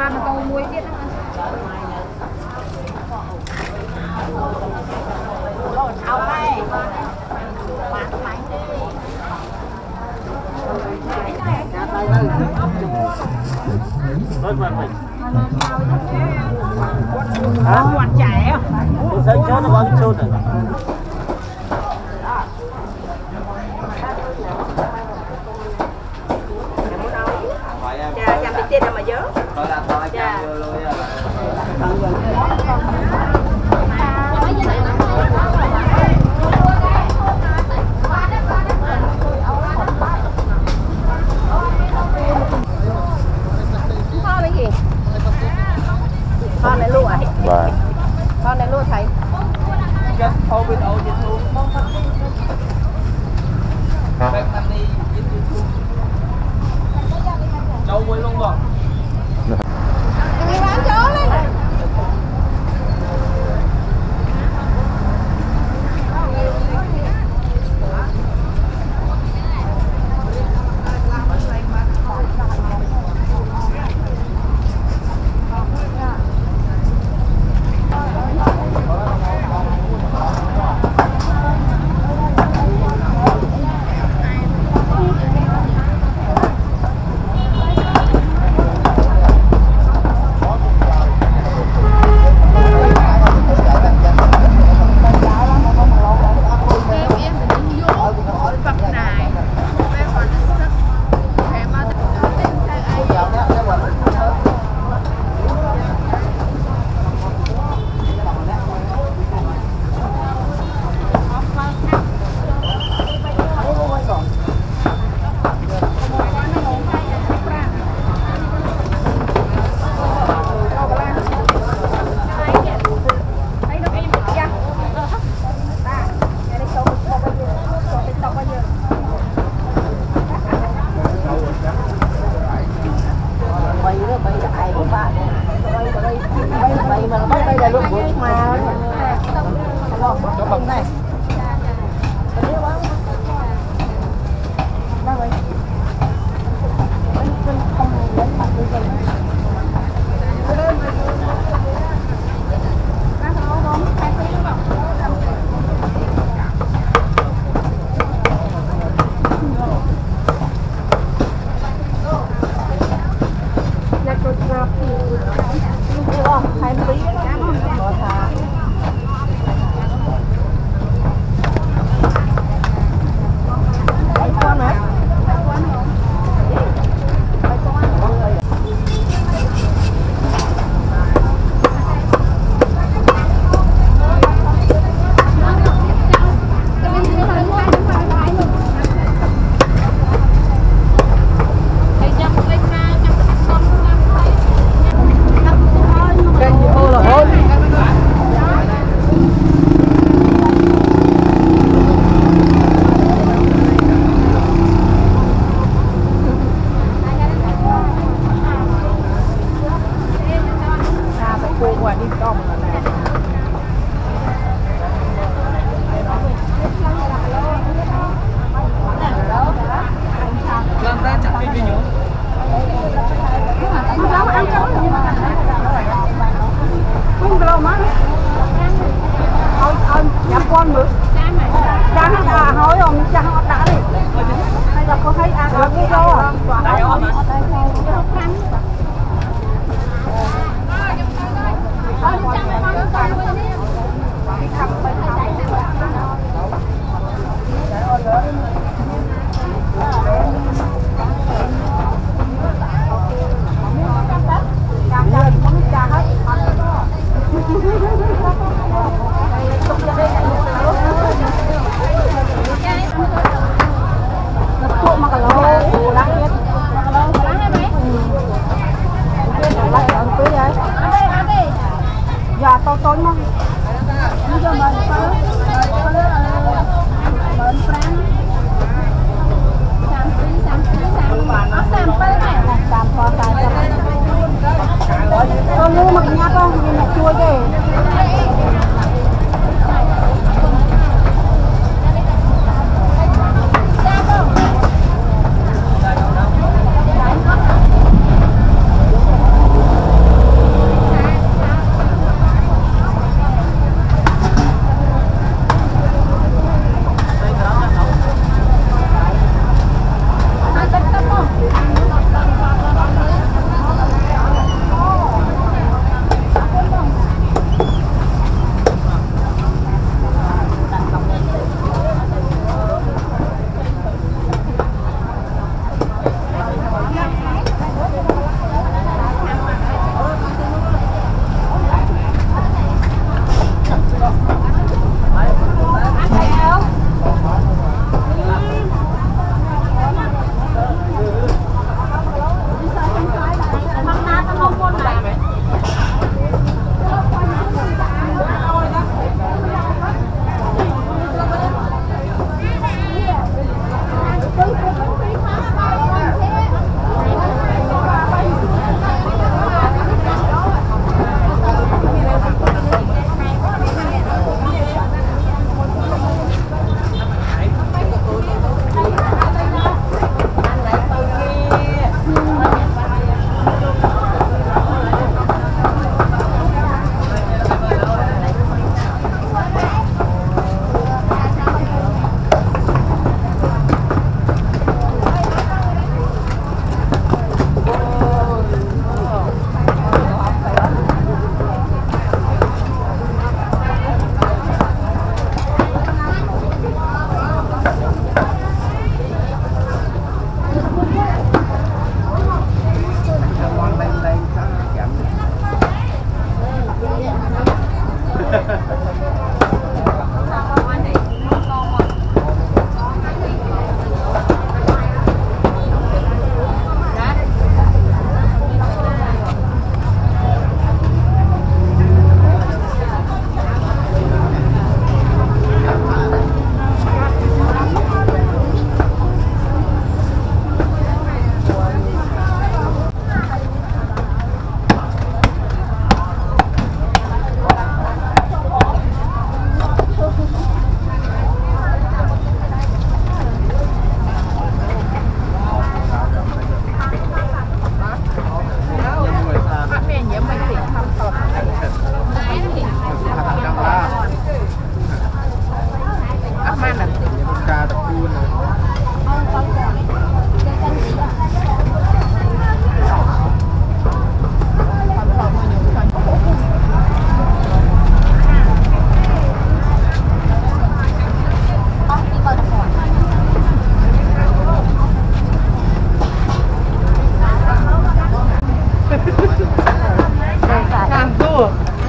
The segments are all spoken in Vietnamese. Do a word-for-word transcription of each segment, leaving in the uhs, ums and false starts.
มันต้องมวยเยอะนะเอาไปวางไปhả? Quạt trẻ à? Tôi thấy chốt nó bao nhiêu chốt rồi. Dạ, nhằm bị tiền mà dớ. Thôi là thôi, dạ. Con này luôn à? Vâng. Con này luôn thầy. Thôi bên ổ dịch luôn. Bên anh đi dịch luôn. Đâu quên luôn rồi. Người bán chó lên này.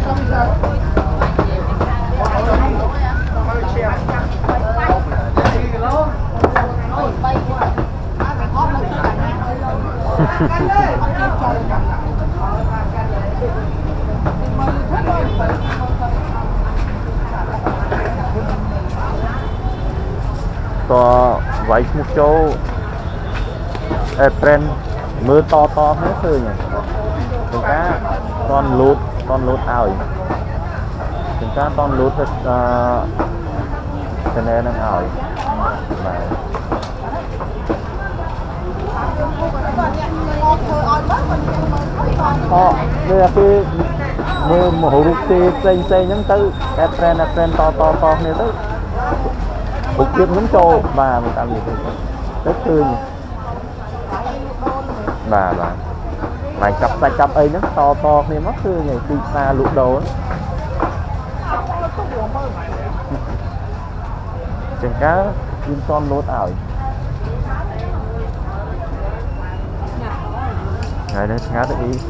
có váy một chỗ trend mưa to to hết thôi nhỉ chúng ta con lút con lút ảo chúng ta con lút thật cho nên đang ảo mà họ đây là cái mưa một hộp xì xanh xanh nhắm tới cái trend là trend to to to này tới một chiếc nhắm trâu và một tạm gì rất tươi nhỉ bà bà mày cặp tay cặp ấy nó to to thì mất tươi nhỉ khi xa lụt đầu chừng cá in son lốt ảo ngày đấy ngá tự ý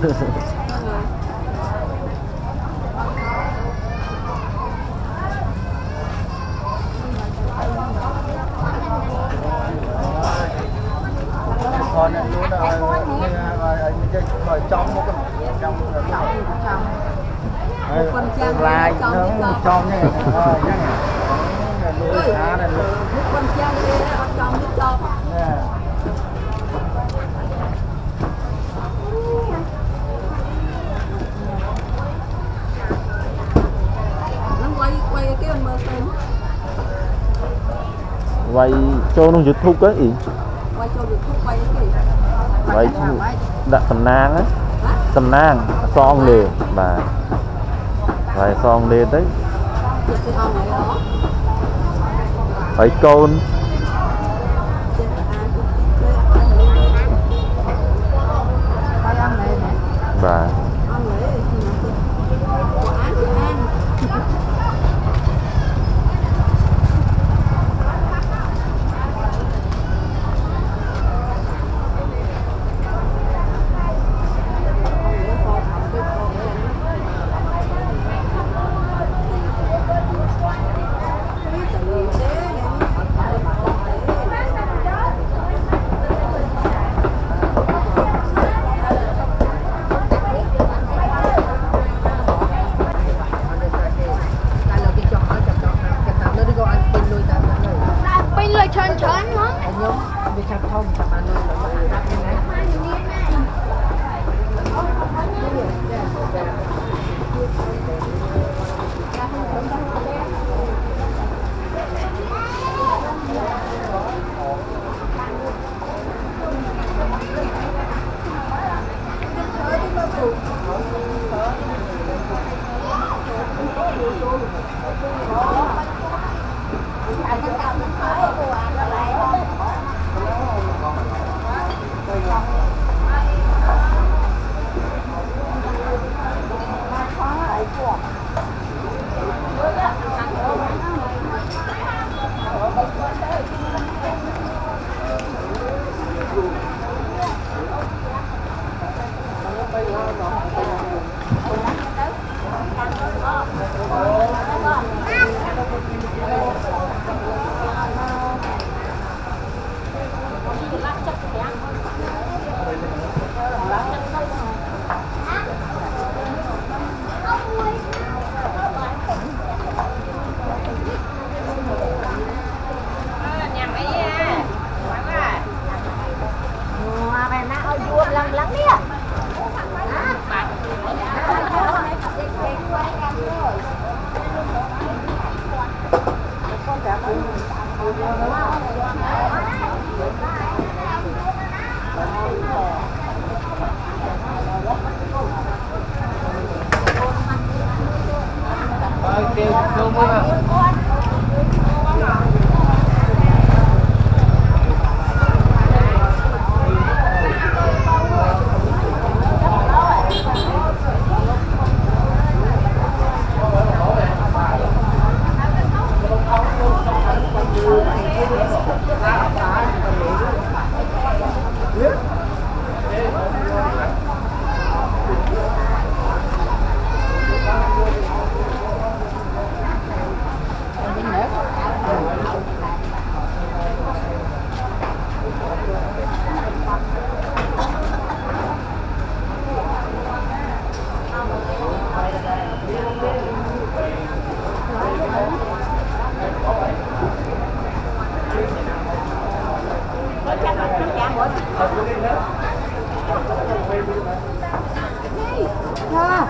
còn nữa là ở trong một cái trong trong lại nó trong này nuôi cá này con trăng ở trong nước trong nó quay quay cái mơ tên quay cho nó giật thúc ấy quay cho giật thúc quay cái quay đặt sầm nang á sầm nang son lề bà vài son lề đấy phải côn bà ha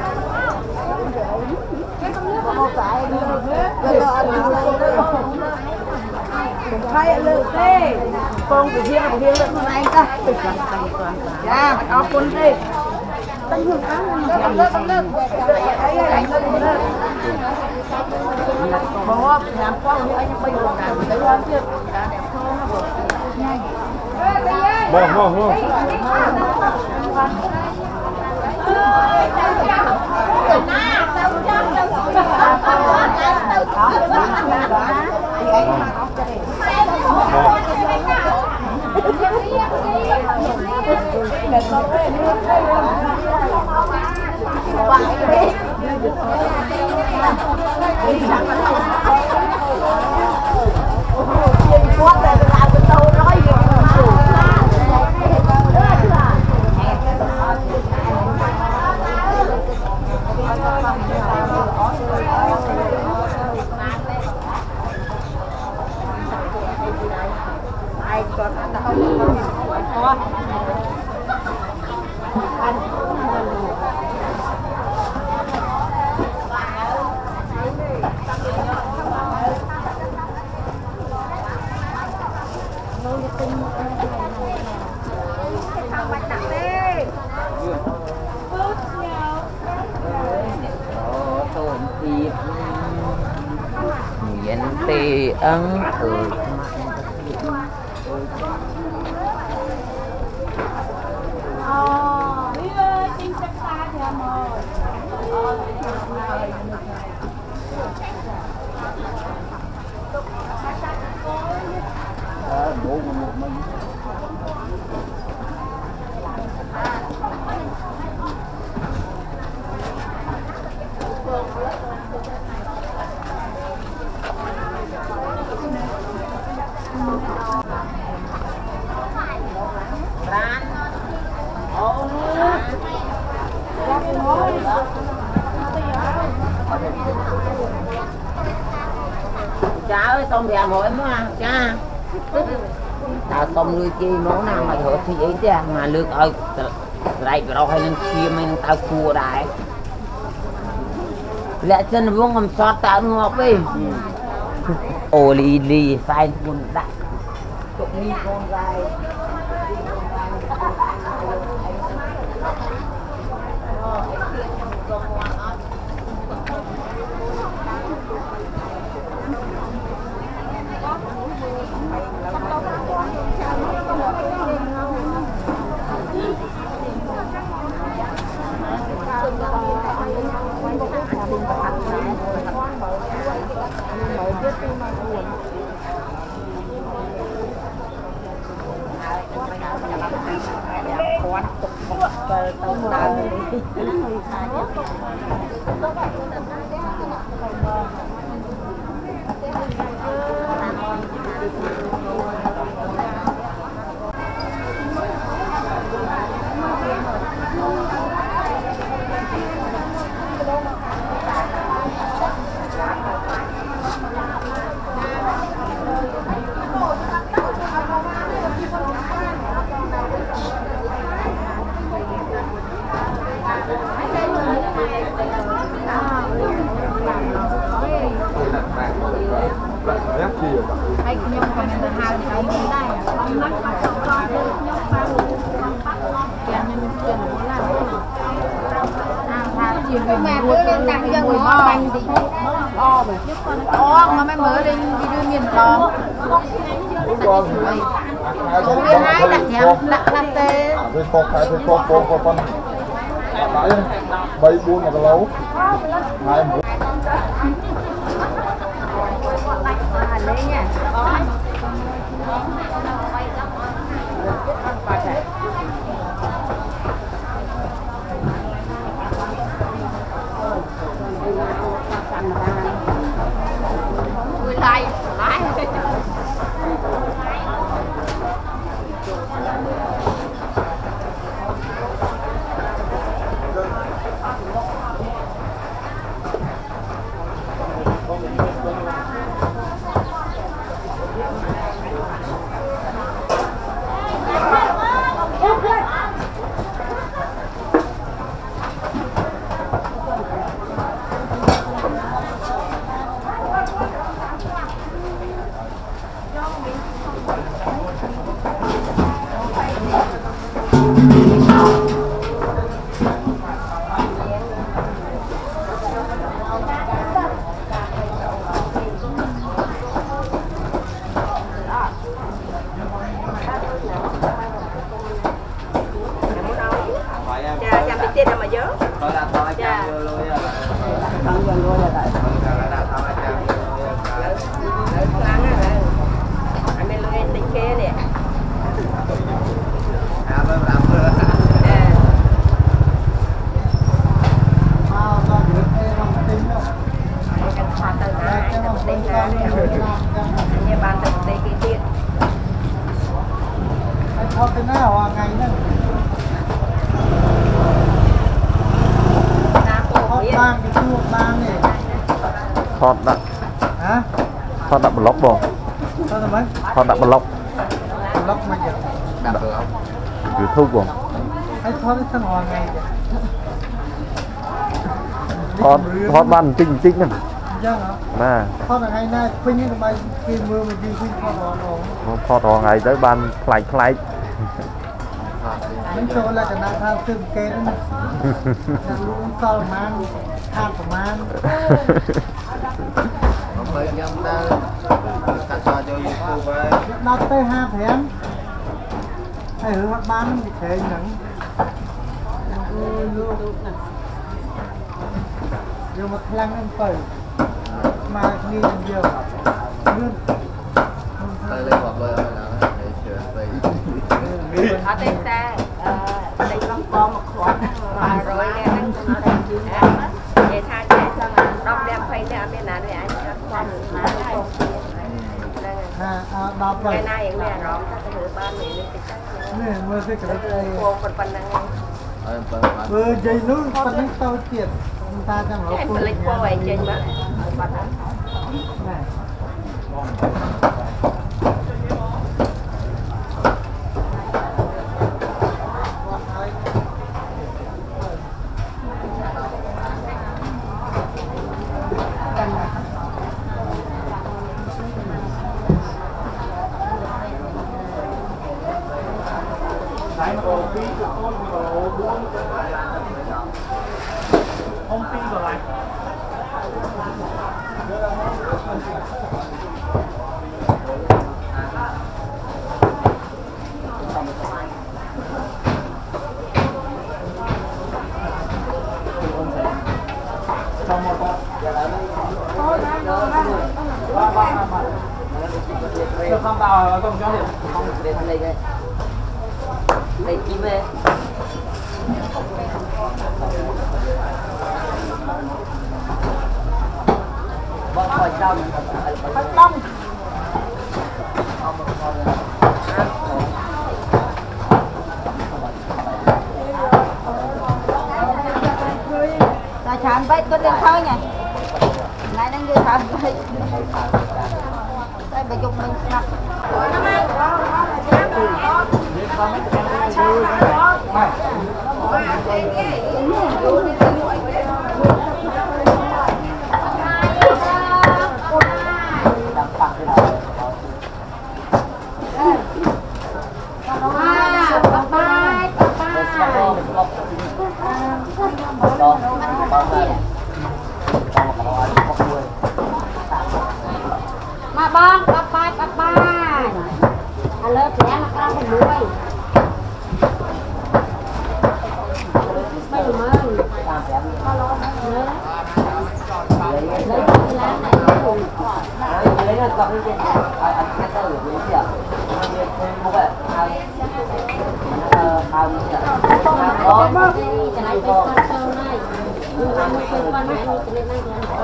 không phải rồi ăn hay lự thế con của riêng của riêng lự này ta dạ có quân đi tăng hưởng ăn lên lên lên có làm qua anh bây giờ làm cái lên chưa vâng vâng vâng tì ấn ừ cha ơi tôm bè mỗi mua cha ta tôm nuôi chi món nào mà thở thì ấy chứ mà lược ơi lại rồi hay nên chia mình tao cua đại lẽ chân vuông ngầm sót tạo ngọt đi ồ lì lì sai buồn đại tụi đi con gai mà tôi lên tặng cho người o bánh thì o mà o mà mấy mới đi đi đưa miền to không biết hai đặt nhau đặt đặt tê rồi có cái rồi có có có con cái bay buôn mà cái lâu hai mươi lấy nha người lại lại bang cái chuột bang này ថតដាក់ hả ថតដាក់ប្លុកបង sao rồi mấy ថតដាក់ប្លុក lóc mà giờ đập được không YouTube បង hay thoát cái thằng hoàng ngày ថតថតបានបន្តិចបន្តិចហ្នឹង chứ hả ណា thoát là ngày nay khuyên như mày khi mưa mình đi khuyên thoát đó rồi ថតរាល់ថ្ងៃទៅបានខ្លាយខ្លាយ những chỗ là cái nào thao tương kê đó nè là luôn sao mà ăn tham của man mới nhâm ta cắt cho cho YouTube nó tới hai thèm hay hứa hoạt bán nó bị thế nhẫn nhưng mà khăn em phải mà nghi làm nhiều luôn tới lấy quả bơ là để chữa về ở đây ta đây con con một khoản mà rồi nè nó đang chịu vậy tha chạy sao mà đông đem phay đem bên nào để anh con mà à đọc ngày vậy nay mẹ rõ ta phải hứa ba mẹ lên cái nè mưa cái cái cô phần phần năng vừa dây nước phần nước tao tiệt người ta chẳng em phải lấy qua vậy trên mà này không tin vào lại được không tao không cho được không để thằng này đây đây chim về bông khỏi đông khỏi đông ta chán bait có đến thôi nhỉ này đang đi chán bait đây phải dùng mình snap mà bong bắp bay bắp bay à lớp trẻ mà cao thành đuôi bây giờ mới lấy nó cầm đi anh cái tơ được gì vậy không phải không đó cái này con sâu này nhưng mà mình con này mình cái này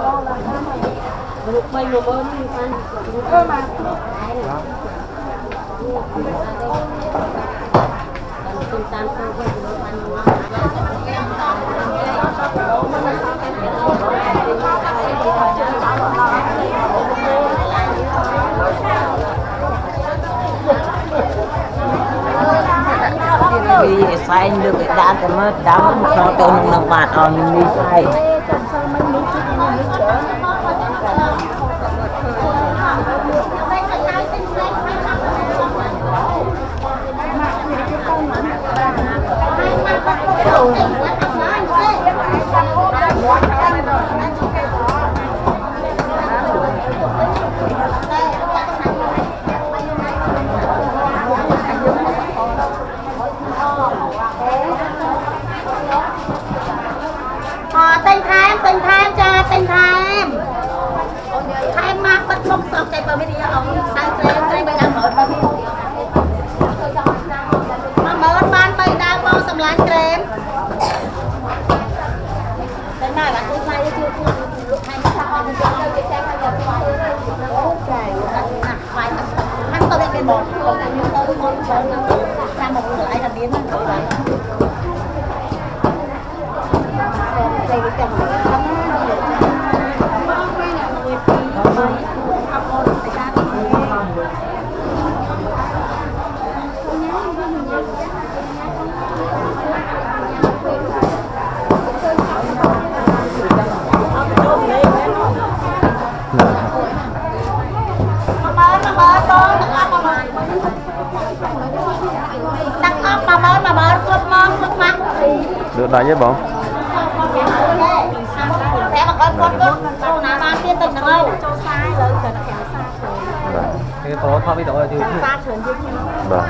được bay một bên ăn cơ mà con tan con con vì sai được cái đá thì mới đá một cho tôi nông bạt ở mình đi sai tên tham tên tham cha tên tham tham mà bắt mông sọc chạy vào bên đi ông sang chơi chơi bây giờ mở bao nhiêu mà mở ban bây giờ bao sầm lán krem tên này bạn tôi sai chưa lúc hai mươi sáu thì tôi chơi chơi bây giờ trời nặng phải hắn tôi bên một tôi tôi một ra một người ai là biến đây cái chồng đá với bóng thế mà con con con con nào ba tiên tình đâu cho sai rồi cho nó kéo xa rồi cái có không biết đâu thì xa trường chứ vâng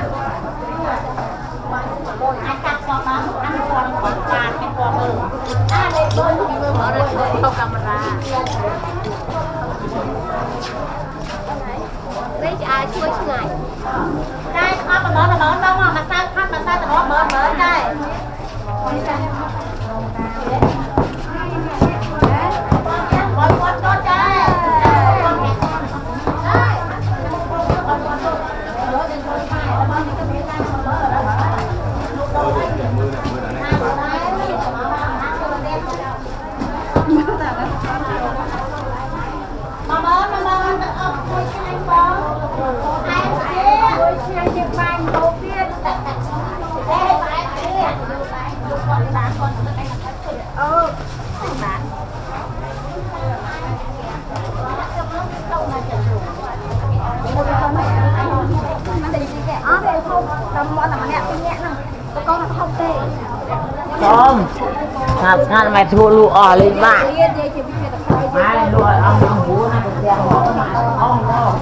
anh cắt con đó anh con con cắt cái con mơ à đây bơi thì bơi mở ra không camera đây chị ai chui ngày đây con mà mở là mở đâu mà sao khác mà sao nó mở mở đây con con con đây mà mở mà mở nó chui anh con ai kia chui chiên chiên bánh đầu tiên đây phải kia con bán con nó đánh ừ bán không ngạt ngạt mày thua lụa ở lên bạn mai lụa ông ông bố này được tiền ông không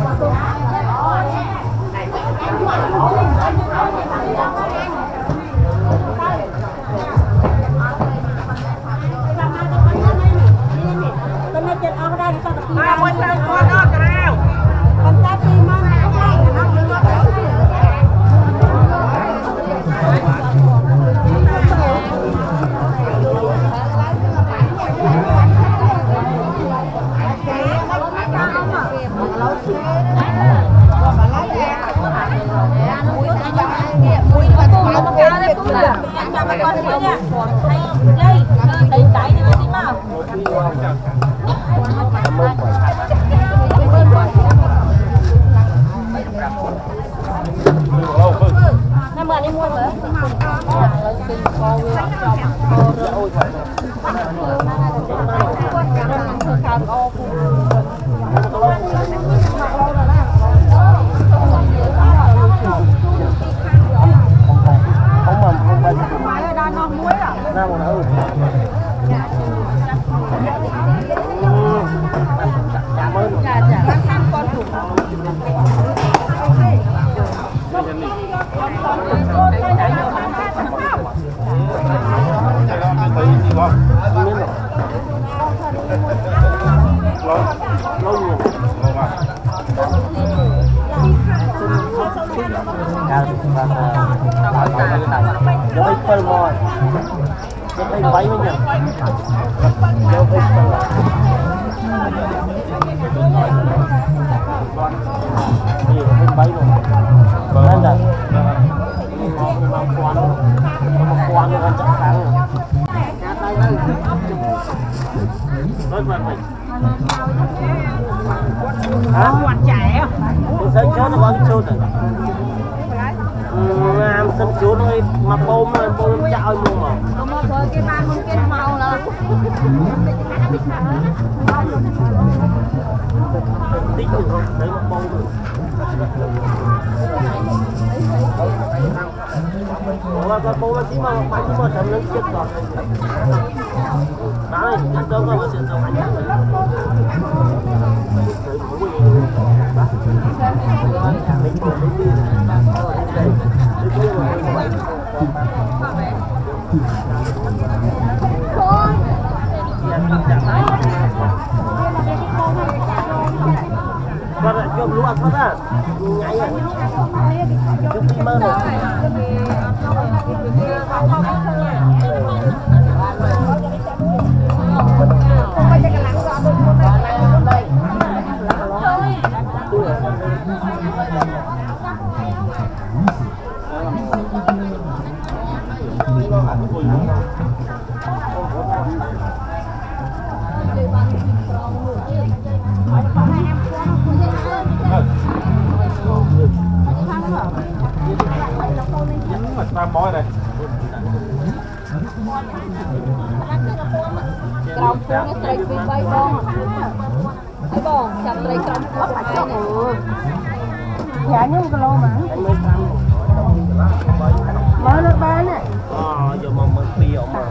dạ nhưng cái lô mà mới nó bán này ờ giờ mà mình đi ở mà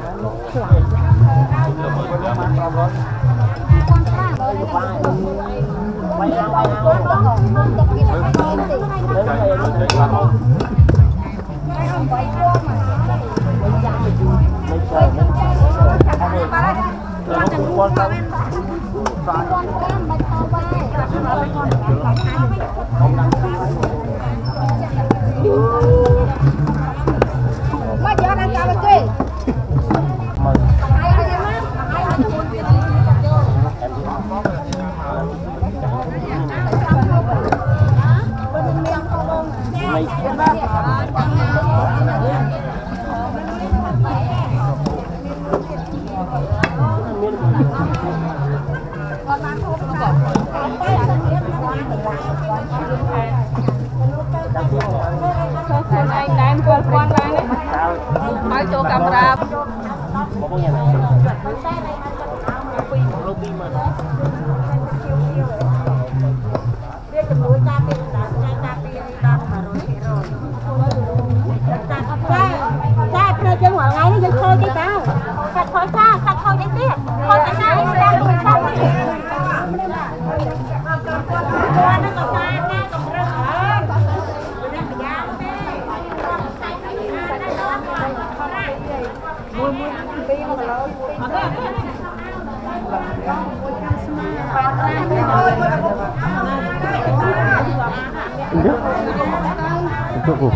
mà giờ đang cao kì anh đang quên quan đang nói chỗ camera chân ngoài ngay nó chơi cái sao cắt thôi xa cắt thôi cái tiếc thôi cái sao nó đang đuổi sao nó còn xa nha còn rừng ở mua mua pin mà lo Itu.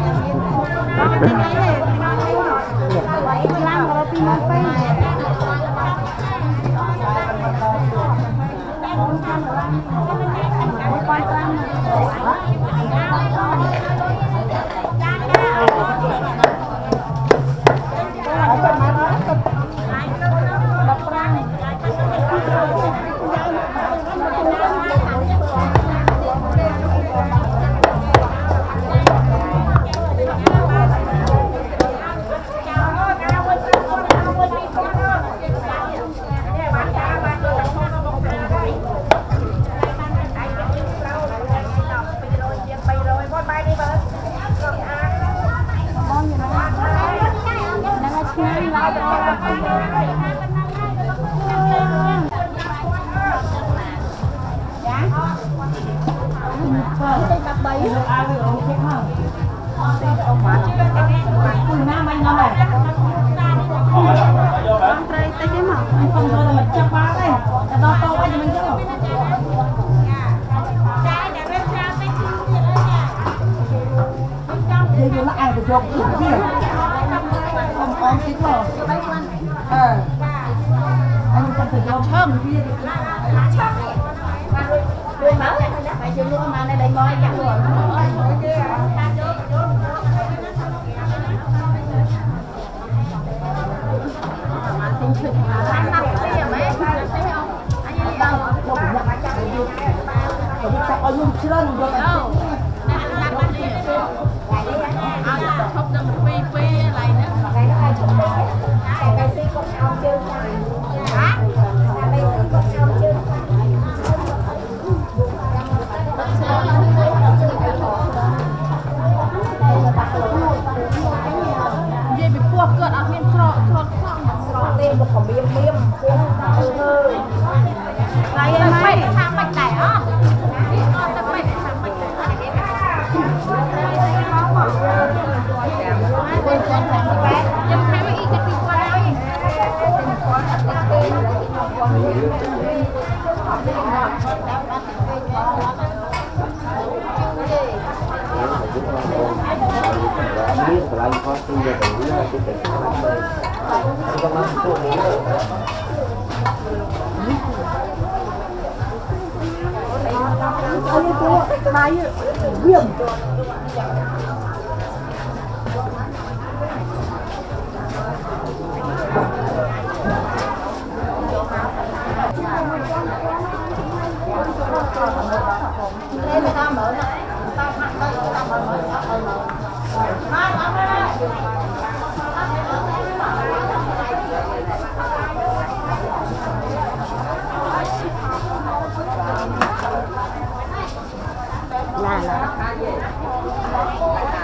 là là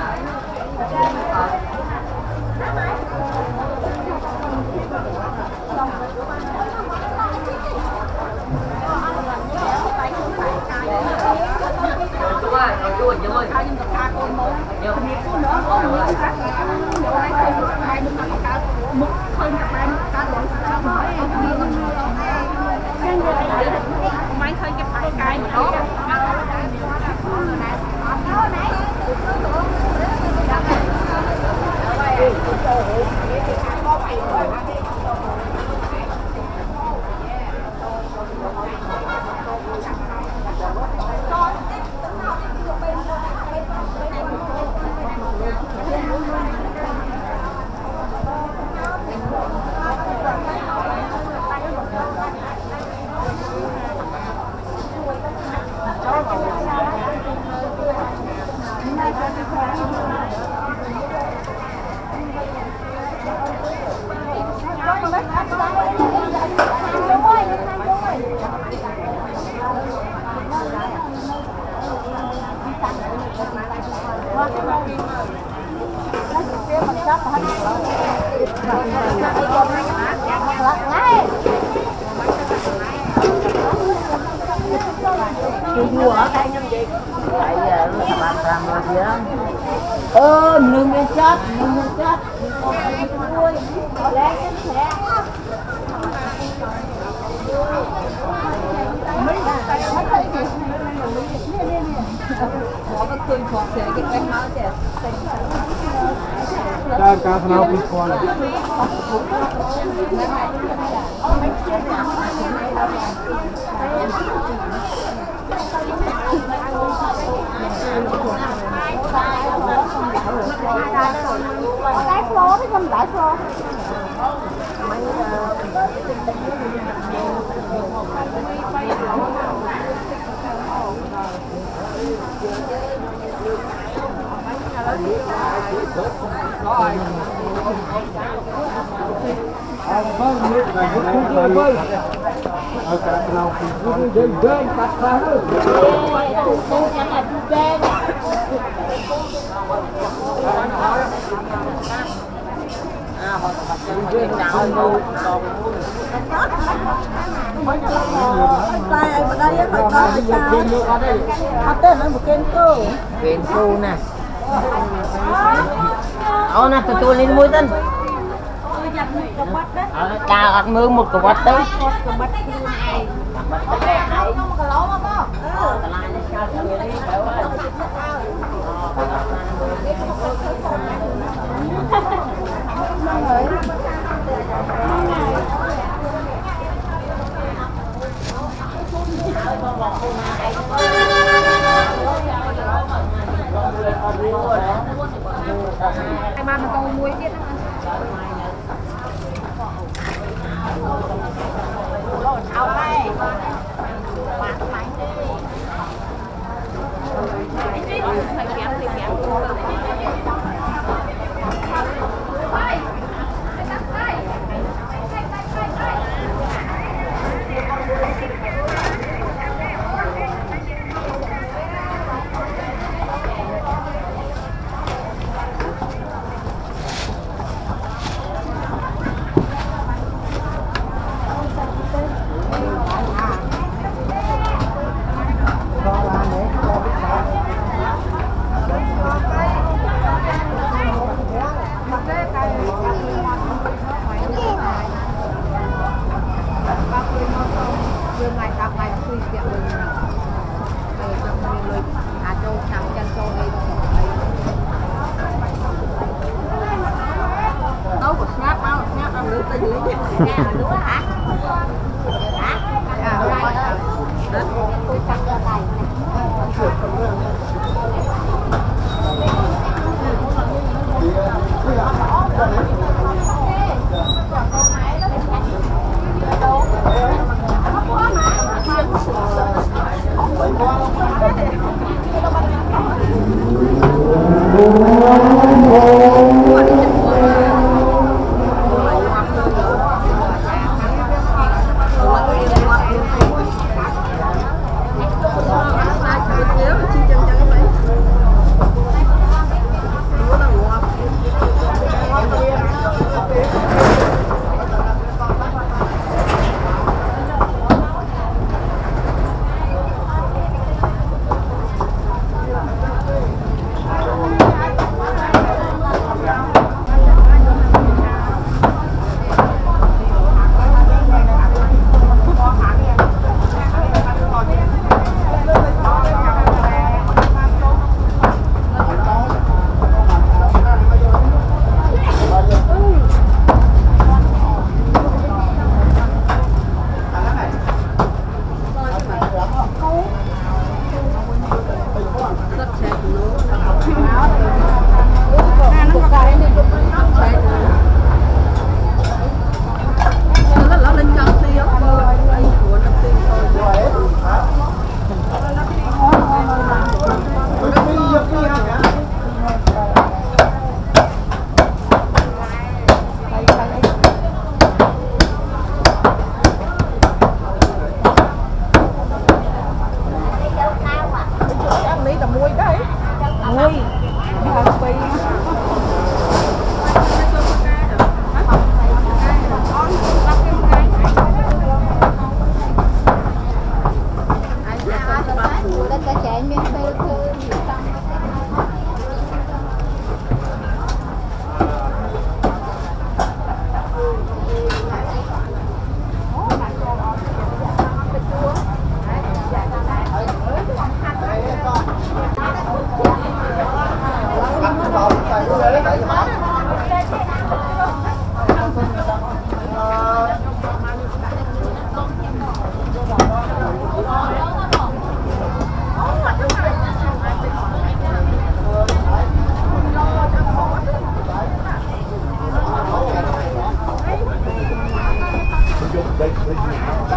Đúng rồi. Khai nhưng cá con mốt. Nhiều con nữa không nữa cá. Nhiều ai khơi khai nhưng mà cá mực khơi cả bài cá lớn sao mà em đi con máy khơi cái phải cái mà đó. Ơ, nương bên chết, nương bên chết. Daar kan vanaf niet gewoon. Đáy phố với không đáy phố. Tay ở đây phải có cái sao? Họ tên là một kênh cô. Kênh cô nè. Ô nè, tụi tôi lên mũi tên. Đào ăn mưa một cái bát tới. Hai ba mà con muối biết đó. Ao đây. Bán bánh đi. Phải kéo thì kéo.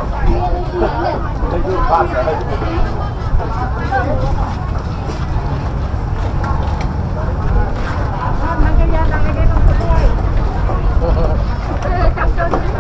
Hãy subscribe cho kênh Ghiền Mì Gõ để không bỏ lỡ những video hấp dẫn